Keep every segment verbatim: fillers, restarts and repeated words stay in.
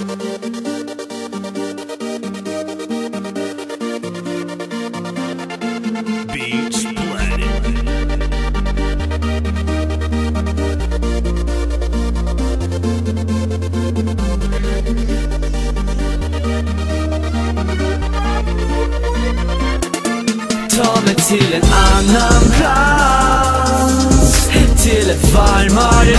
Beach Planet. Ta mig till en annan plats, till ett varmare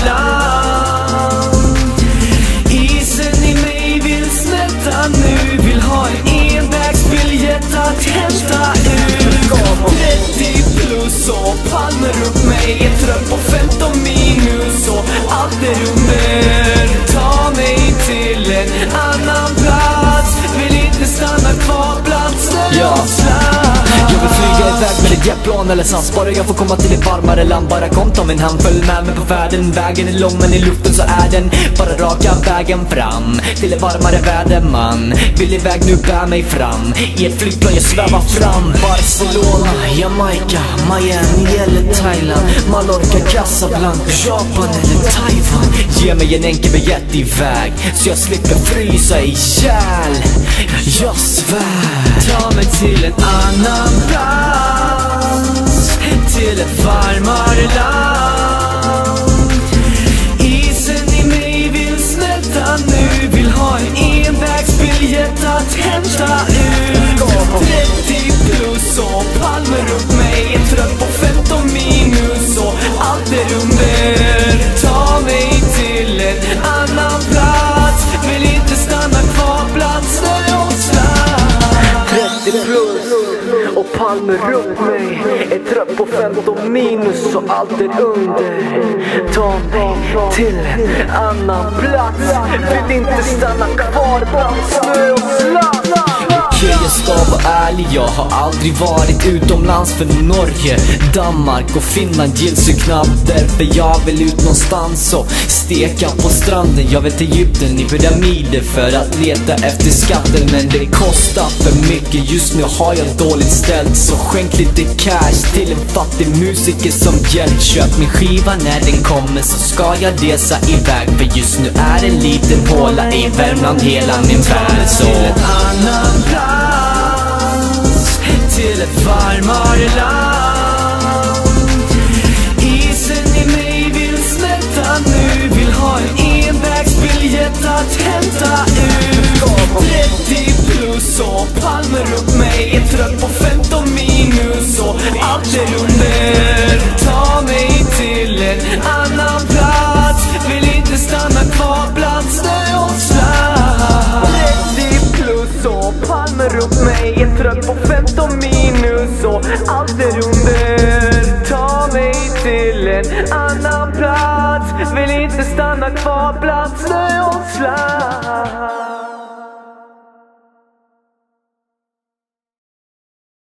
land. Isen i mig vill smälta nu, vill ha en envägsbiljett att hämta ut. trettio plus och palmer upp mig, är trött på femton minus och allt är under. Ta mig till en annan plats, vill inte stanna kvar bland snösland. Jag vill flyga iväg med ett jetplan eller sans, bara jag får komma till ett varmare land. Bara kom, ta min hand, följ med mig på färden. Vägen är lång men i luften så är den bara raka vägen fram till ett varmare väder. Man vill iväg nu, bär mig fram i ett flygplan, jag svävar fram. Barcelona, Jamaica, Miami eller Thailand, Mallorca, Casablanca, Japan eller Taiwan. Ge mig en enkel biljett iväg så jag slipper frysa ihjäl. Jag svär. Ta mig till en annan plats, till ett varmare land. Isen i mig vill smälta nu, vill ha en envägsbiljett att hämta ut. trettio plus och palmer upp mig, är trött på femton minus och allt är under. Ta mig till en annan plats, vill inte stanna kvar bland snö och sladd. trettio plus och palmer upp mig, är trött på femton minus och allt är under. Ta mig till en annan plats, vill inte stanna kvar bland snö och sladd. Okej, jag ska vara ärlig, jag har aldrig varit utomlands. För Norge, Danmark och Finland gills ju knappt. Därför jag vill ut någonstans och steka på stranden. Jag vill till Egypten i pyramider för att leta efter skatten. Men det kostar för mycket, just nu har jag dåligt ställt. Så skänk lite cash till en fattig musiker som hjälp. Köp min skiva när den kommer så ska jag resa iväg. För just nu är en liten håla i Värmland hela min värld. Så till en annan plats, till ett varmare land. Isen i mig vill smälta nu, vill ha en envägsbiljett att hämta ut. trettio plus och palmer upp mig, är trött på femton minus och allt är under. Ta mig till en annan plats, vill inte stanna kvar bland snö och sladd. trettio plus och palmer upp mig, är trött på femton minus och allt är under. Ta mig till en annan plats, vill inte stanna kvar bland snö och sladd.